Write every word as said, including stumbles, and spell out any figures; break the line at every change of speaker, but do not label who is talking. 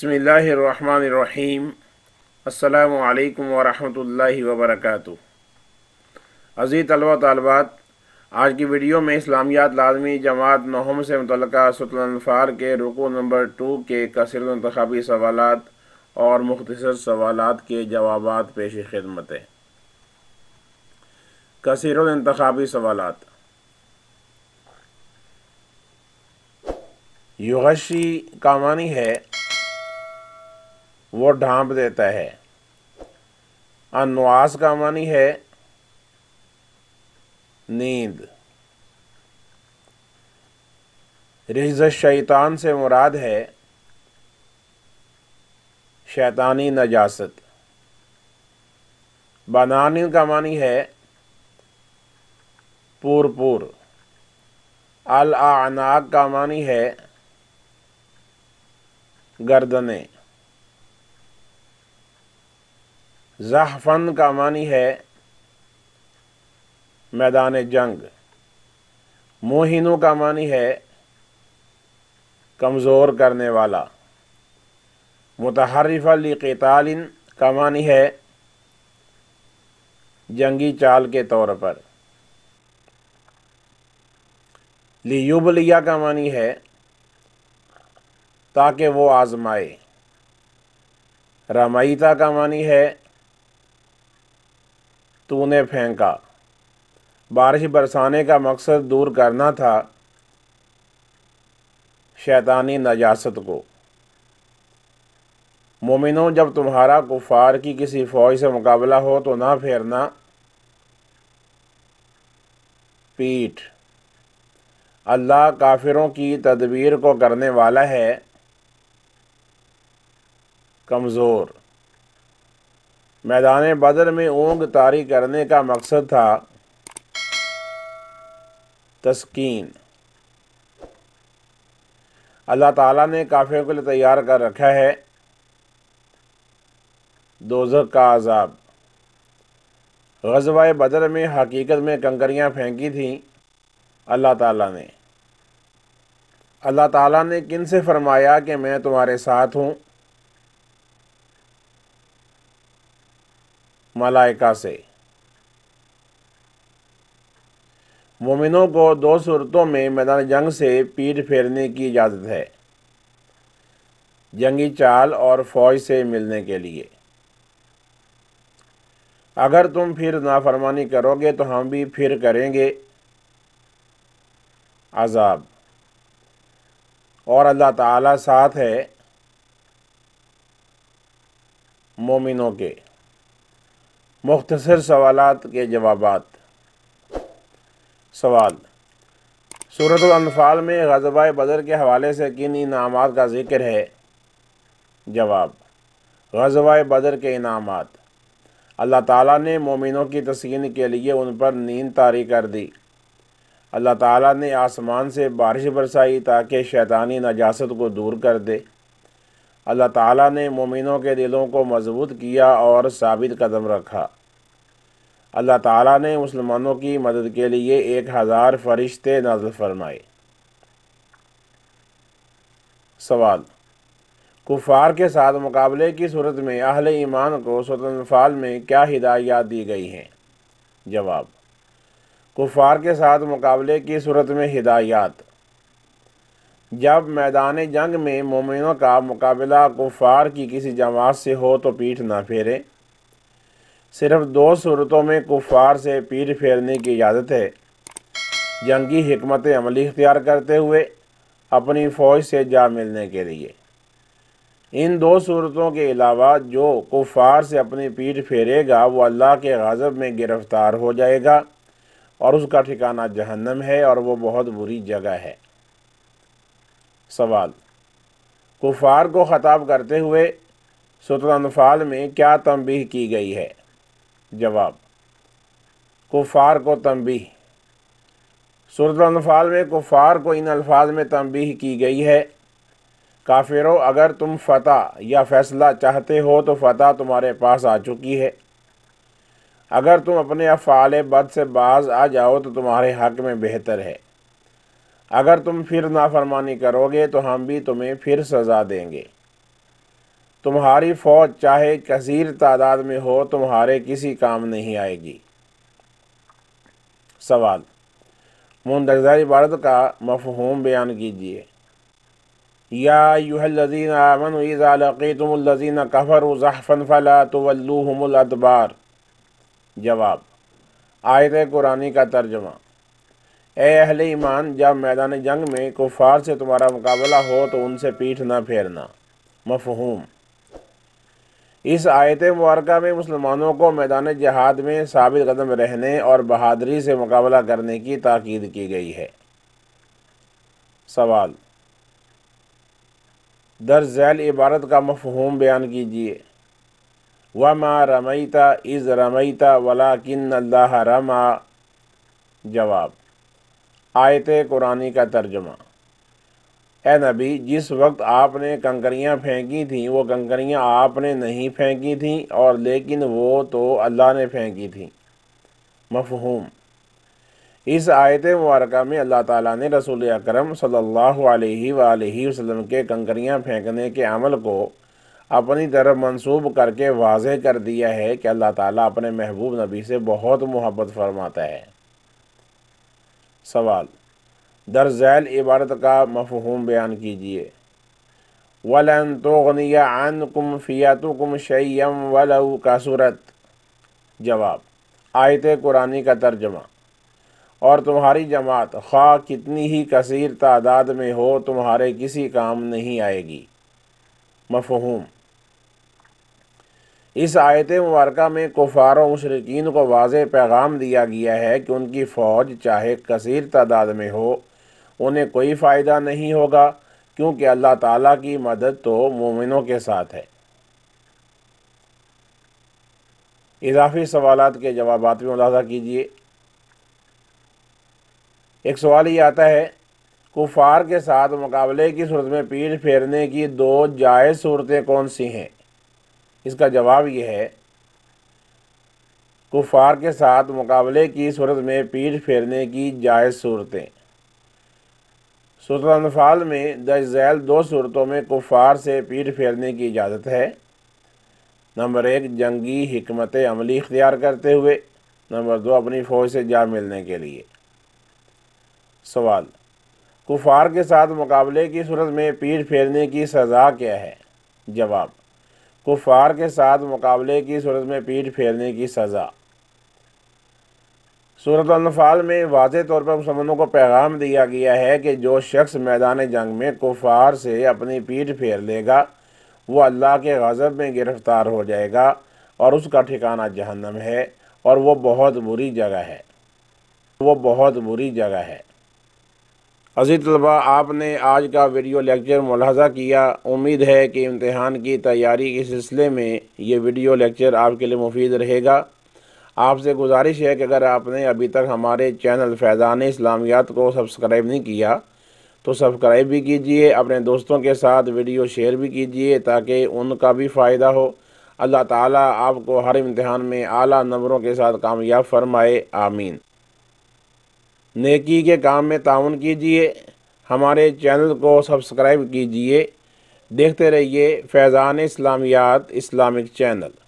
بسم اللہ الرحمن الرحیم۔ السلام علیکم ورحمۃ اللہ وبرکاتہ۔ عزیز طلبہ طالبات، آج کی ویڈیو میں اسلامیات لازمی جماعت نہم سے متعلقہ سورۃ الانفال کے رکوع نمبر دو کے کثیر انتخابی سوالات اور مختصر سوالات کے جوابات پیش خدمت ہیں۔ کثیر الانتخابی سوالات۔ یغشی کا معنی ہے وہ ڈھانپ دیتا ہے۔ النعاس کا معنی ہے نیند۔ رجز الشیطان سے مراد ہے شیطانی نجاست۔ بنانین کا معنی ہے پور پور۔ الاعناق کا معنی ہے گردنیں۔ زحفن کا معنی ہے میدان جنگ۔ موہنو کا معنی ہے کمزور کرنے والا۔ متحرفا لقتال کا معنی ہے جنگی چال کے طور پر۔ لیبلیہ کا معنی ہے تاکہ وہ آزمائے۔ رمیتا کا معنی ہے تو نے پھینکا۔ بارش برسانے کا مقصد دور کرنا تھا شیطانی نجاست کو۔ مومنوں، جب تمہارا کفار کی کسی فوج سے مقابلہ ہو تو نہ پھیرنا پیٹھ۔ اللہ کافروں کی تدبیر کو کرنے والا ہے کمزور۔ میدان بدر میں اونگ طاری کرنے کا مقصد تھا تسکین۔ اللہ تعالیٰ نے کافروں کے لیے تیار کر رکھا ہے دوزخ کا عذاب۔ غزوہ بدر میں حقیقت میں کنکریاں پھینکی تھیں اللہ تعالیٰ نے۔ اللہ تعالیٰ نے کن سے فرمایا کہ میں تمہارے ساتھ ہوں؟ ملائکہ سے۔ مومنوں کو دو صورتوں میں میدان جنگ سے پیٹھ پھیرنے کی اجازت ہے، جنگی چال اور فوج سے ملنے کے لیے۔ اگر تم پھر نافرمانی کرو گے تو ہم بھی پھر کریں گے عذاب، اور اللہ تعالیٰ ساتھ ہے مومنوں کے۔ مختصر سوالات کے جوابات۔ سوال: سورۃ الانفال میں غزوہ بدر کے حوالے سے کن انعامات کا ذکر ہے؟ جواب: غزوہ بدر کے انعامات: اللہ تعالیٰ نے مومنوں کی تسکین کے لیے ان پر نیند طاری کر دی۔ اللہ تعالیٰ نے آسمان سے بارش برسائی تاکہ شیطانی نجاست کو دور کر دے۔ اللہ تعالیٰ نے مومنوں کے دلوں کو مضبوط کیا اور ثابت قدم رکھا۔ اللہ تعالیٰ نے مسلمانوں کی مدد کے لیے ایک ہزار فرشتے نازل فرمائے۔ سوال: کفار کے ساتھ مقابلے کی صورت میں اہل ایمان کو سورۃ الانفال میں کیا ہدایات دی گئی ہیں؟ جواب: کفار کے ساتھ مقابلے کی صورت میں ہدایات: جب میدان جنگ میں مومنوں کا مقابلہ کفار کی کسی جماعت سے ہو تو پیٹھ نہ پھیرے۔ صرف دو صورتوں میں کفار سے پیٹھ پھیرنے کی اجازت ہے: جنگی حکمت عملی اختیار کرتے ہوئے اپنی فوج سے جا ملنے کے لیے۔ ان دو صورتوں کے علاوہ جو کفار سے اپنی پیٹھ پھیرے گا وہ اللہ کے غضب میں گرفتار ہو جائے گا اور اس کا ٹھکانہ جہنم ہے اور وہ بہت بری جگہ ہے۔ سوال: کفار کو خطاب کرتے ہوئے سورۃ الانفال میں کیا تنبیہ کی گئی ہے؟ جواب: کفار کو تنبیہ: سورۃ الانفال میں کفار کو ان الفاظ میں تنبیہ کی گئی ہے: کافرو، اگر تم فتح یا فیصلہ چاہتے ہو تو فتح تمہارے پاس آ چکی ہے۔ اگر تم اپنے افعال بد سے باز آ جاؤ تو تمہارے حق میں بہتر ہے۔ اگر تم پھر نافرمانی کرو گے تو ہم بھی تمہیں پھر سزا دیں گے۔ تمہاری فوج چاہے کثیر تعداد میں ہو تمہارے کسی کام نہیں آئے گی۔ سوال، مندرجہ عبارت کا مفہوم بیان کیجیے۔ یا ایھا الذین آمنوا اذا لقیتم الذین کفروا زحفا فلا تولوہم الادبار۔ جواب، آیت قرآنی کا ترجمہ: اے اہل ایمان، جب میدان جنگ میں کفار سے تمہارا مقابلہ ہو تو ان سے پیٹھ نہ پھیرنا۔ مفہوم: اس آیت مبارکہ میں مسلمانوں کو میدان جہاد میں ثابت قدم رہنے اور بہادری سے مقابلہ کرنے کی تاکید کی گئی ہے۔ سوال، درج ذیل عبارت کا مفہوم بیان کیجیے۔ وَمَا رَمَيْتَ إِذْ رَمَيْتَ وَلَكِنَّ اللَّهَ رَمَى۔ جواب، آیت قرآنی کا ترجمہ: اے نبی، جس وقت آپ نے کنکریاں پھینکی تھیں وہ کنکریاں آپ نے نہیں پھینکی تھیں اور لیکن وہ تو اللہ نے پھینکی تھیں۔ مفہوم: اس آیت مبارکہ میں اللہ تعالیٰ نے رسول اکرم صلی اللہ علیہ وآلہ وسلم کے کنکریاں پھینکنے کے عمل کو اپنی طرف منسوب کر کے واضح کر دیا ہے کہ اللہ تعالیٰ اپنے محبوب نبی سے بہت محبت فرماتا ہے۔ سوال، درج ذیل عبارت کا مفہوم بیان کیجیے۔ وَلَن تُغْنِيَ عَنْكُمْ فِئَتُكُمْ شَيْئًا وَلَوْ كَثُرَتْ۔ جواب، آیت قرآنی کا ترجمہ: اور تمہاری جماعت خواہ کتنی ہی کثیر تعداد میں ہو تمہارے کسی کام نہیں آئے گی۔ مفہوم: اس آیت مبارکہ میں کفار و مشرکین کو واضح پیغام دیا گیا ہے کہ ان کی فوج چاہے کثیر تعداد میں ہو انہیں کوئی فائدہ نہیں ہوگا، کیونکہ اللہ تعالیٰ کی مدد تو مومنوں کے ساتھ ہے۔ اضافی سوالات کے جوابات میں ملاحظہ کیجیے۔ ایک سوال یہ آتا ہے، کفار کے ساتھ مقابلے کی صورت میں پیٹھ پھیرنے کی دو جائز صورتیں کون سی ہیں؟ اس کا جواب یہ ہے، کفار کے ساتھ مقابلے کی صورت میں پیٹھ پھیرنے کی جائز صورتیں۔ سورۃ الانفال میں درج ذیل دو صورتوں میں کفار سے پیٹھ پھیرنے کی اجازت ہے۔ نمبر ایک، جنگی حکمت عملی اختیار کرتے ہوئے۔ نمبر دو، اپنی فوج سے جا ملنے کے لیے۔ سوال، کفار کے ساتھ مقابلے کی صورت میں پیٹھ پھیرنے کی سزا کیا ہے؟ جواب، کفار کے ساتھ مقابلے کی صورت میں پیٹھ پھیرنے کی سزا۔ سورۃ الانفال میں واضح طور پر مسلمانوں کو پیغام دیا گیا ہے کہ جو شخص میدان جنگ میں کفار سے اپنی پیٹھ پھیر لے گا وہ اللہ کے غضب میں گرفتار ہو جائے گا اور اس کا ٹھکانہ جہنم ہے اور وہ بہت بری جگہ ہے وہ بہت بری جگہ ہے عزیز طلباء، آپ نے آج کا ویڈیو لیکچر ملاحظہ کیا۔ امید ہے کہ امتحان کی تیاری کے سلسلے میں یہ ویڈیو لیکچر آپ کے لیے مفید رہے گا۔ آپ سے گزارش ہے کہ اگر آپ نے ابھی تک ہمارے چینل فیضان اسلامیات کو سبسکرائب نہیں کیا تو سبسکرائب بھی کیجئے، اپنے دوستوں کے ساتھ ویڈیو شیئر بھی کیجئے تاکہ ان کا بھی فائدہ ہو۔ اللہ تعالیٰ آپ کو ہر امتحان میں اعلیٰ نمبروں کے ساتھ کامیاب فرمائے، آمین۔ نیکی کے کام میں تعاون کیجئے، ہمارے چینل کو سبسکرائب کیجئے، دیکھتے رہیے فیضان اسلامیات اسلامک چینل۔